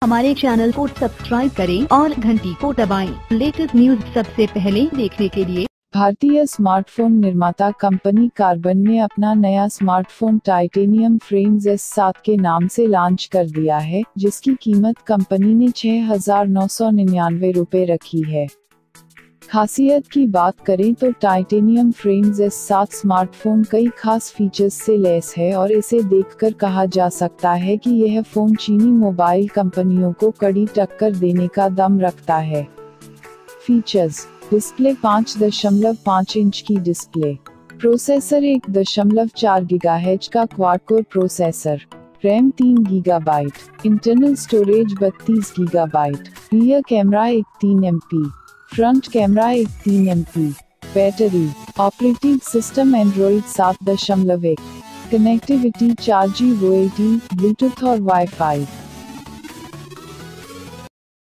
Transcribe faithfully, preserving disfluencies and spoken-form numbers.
हमारे चैनल को सब्सक्राइब करें और घंटी को दबाएं। लेटेस्ट न्यूज सबसे पहले देखने के लिए। भारतीय स्मार्टफोन निर्माता कंपनी कार्बन ने अपना नया स्मार्टफोन टाइटेनियम फ्रेम्स एस सात के नाम से लॉन्च कर दिया है, जिसकी कीमत कंपनी ने छह हजार नौ सौ निन्यानवे रुपए रखी है। खासियत की बात करें तो टाइटेनियम फ्रेम्स एस सात स्मार्टफोन कई खास फीचर्स से लैस है और इसे देखकर कहा जा सकता है कि यह फोन चीनी मोबाइल कंपनियों को कड़ी टक्कर देने का दम रखता है। फीचर्स: डिस्प्ले पाँच दशमलव पाँच इंच की डिस्प्ले, प्रोसेसर एक दशमलव चार गीगाहर्ट्ज का क्वाड कोर प्रोसेसर, रैम तीन गीगाबाइट, इंटरनल स्टोरेज बत्तीस गीगाबाइट, रियर कैमरा एक तीन एम पी, फ्रंट कैमरा एक तीन M P, battery, operating system Android सात दशमलव एक, कनेक्टिविटी चार जी, ब्लूटूथ और वाईफाई।